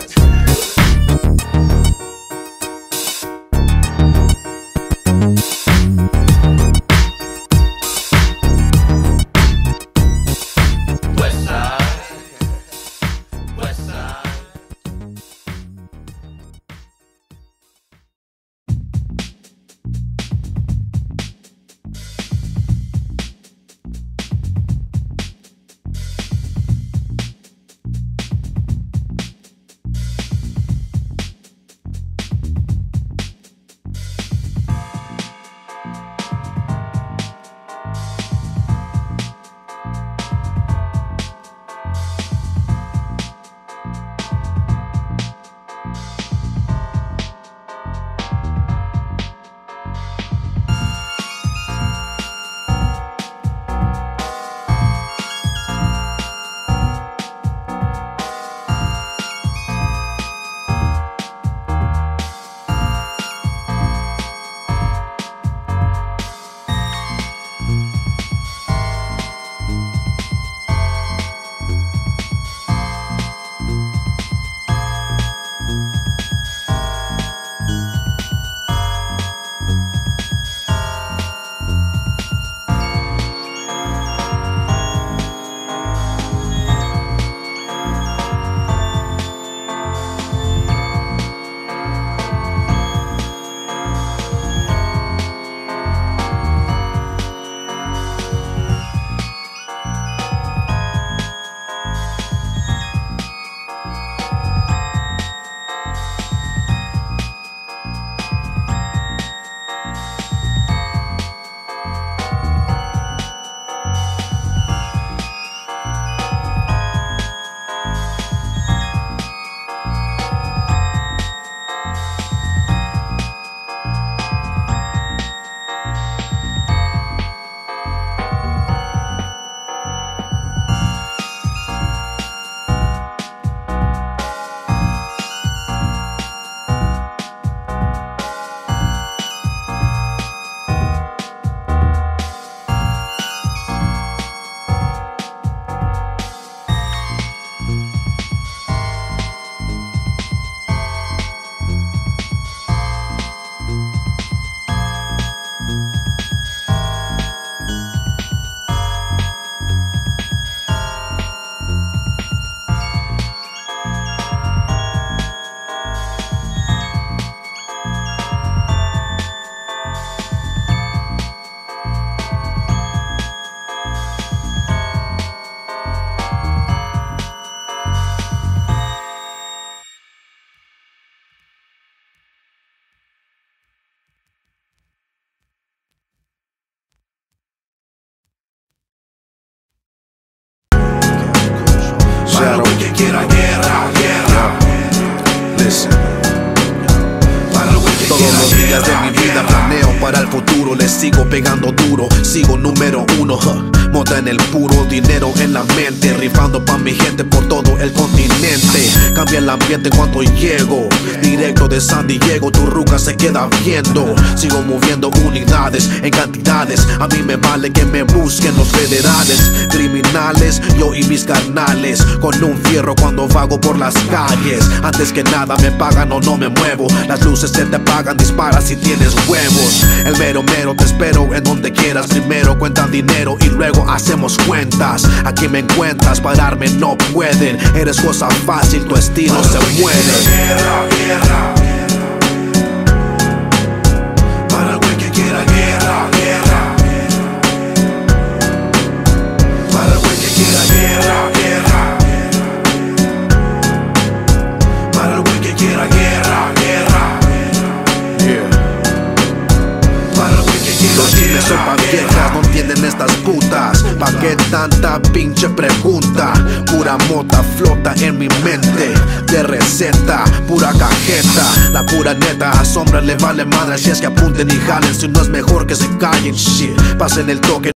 Shadow. Que quiera guerra, guerra. Listen. Todos los días de mi vida planeo para el futuro. Les sigo pegando duro, sigo número uno. huh. Mota en el puro, dinero en la mente, rifando pa' mi gente por todo el continente. Cambia el ambiente cuando llego, directo de San Diego, tu ruca se queda viendo. Sigo moviendo unidades en cantidades, a mí me vale que me busquen los federales. Criminales, yo y mis carnales, con un fierro cuando vago por las calles. Antes que nada me pagan o no me muevo, las luces se te apagan, dispara si tienes huevos. El mero mero te espero en donde quieras, primero cuentan dinero y luego hacemos cuentas. Aquí me encuentras, pararme no pueden. Eres cosa fácil, tu estilo se muere. Guerra, guerra. Para el güey que quiera guerra, guerra. Para el güey que quiera guerra, guerra. Para el güey que quiera guerra, guerra. Yeah. jóvenes son pa' viejas, no entienden estas putas. ¿Pa' qué tanta pinche pregunta? Pura mota flota en mi mente, de receta, pura cajeta. La pura neta, a sombra le vale madre. Si es que apunten y jalen, si no es mejor que se callen, shit. Pasen el toque.